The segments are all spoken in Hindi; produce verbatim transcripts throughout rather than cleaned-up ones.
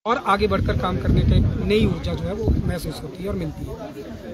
और आगे बढ़कर काम करने की नई ऊर्जा जो है वो महसूस होती है और मिलती है।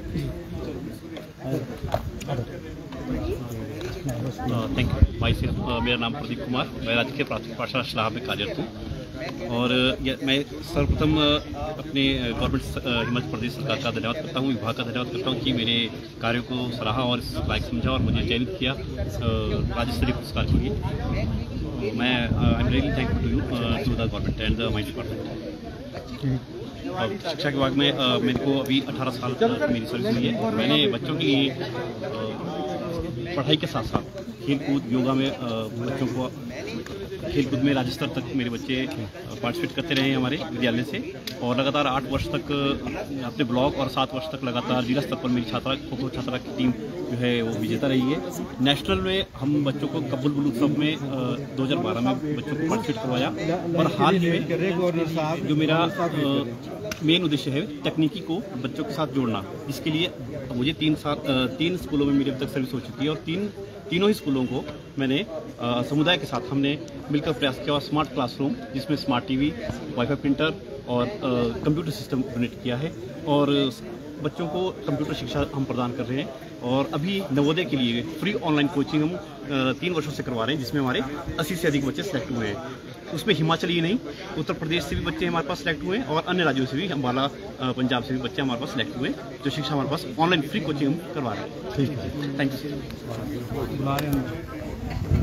Thank you. माई सेल्फ मेरा नाम प्रदीप कुमार, मैं राजकीय प्राथमिक पाठशाला शलाह में कार्यरत हूँ और मैं सर्वप्रथम अपने गवर्नमेंट हिमाचल प्रदेश सरकार का धन्यवाद करता हूँ, विभाग का धन्यवाद करता हूँ कि मेरे कार्यों को सराहा और इस लायक समझा और मुझे चयनित किया राज्य स्तरीय पुरस्कार के लिए। मैं I am really thankful to you to the government and the my department. और शिक्षा विभाग में uh, मेरे को अभी अठारह साल मेरी सर्विस हुई है। मैंने बच्चों की uh, पढ़ाई के साथ साथ खेल कूद योगा में uh, बच्चों को खेल कूद में राज्य स्तर तक मेरे बच्चे पार्टिसिपेट करते रहे हैं हमारे विद्यालय से और लगातार आठ वर्ष तक अपने ब्लॉक और सात वर्ष तक लगातार जिला स्तर पर मेरी छात्रा खो खो छात्रा की टीम जो है वो विजेता रही है। नेशनल में हम बच्चों को कबूल बुल उत्सव में दो हज़ार बारह में बच्चों को पार्टिसिपेट करवाया और हाल ही में जो मेरा मेन उद्देश्य है तकनीकी को बच्चों के साथ जोड़ना, जिसके लिए मुझे तीन साल तीन स्कूलों में मेरी अब तक सर्विस हो चुकी है और तीन तीनों ही स्कूलों को मैंने आ, समुदाय के साथ हमने मिलकर प्रयास किया और स्मार्ट क्लासरूम जिसमें स्मार्ट टीवी, वाईफाई प्रिंटर और कंप्यूटर सिस्टम डोनेट किया है और बच्चों को कंप्यूटर शिक्षा हम प्रदान कर रहे हैं और अभी नवोदय के लिए फ्री ऑनलाइन कोचिंग हम आ, तीन वर्षों से करवा रहे हैं, जिसमें हमारे अस्सी से अधिक बच्चे सेलेक्ट हुए हैं। उसमें हिमाचल ही नहीं, उत्तर प्रदेश से भी बच्चे हमारे पास सेलेक्ट हुए हैं और अन्य राज्यों से भी, अम्बाला पंजाब से भी बच्चे हमारे पास सेलेक्ट हुए हैं, जो शिक्षा हमारे पास ऑनलाइन फ्री कोचिंग हम करवा रहे हैं। ठीक है, थैंक यू।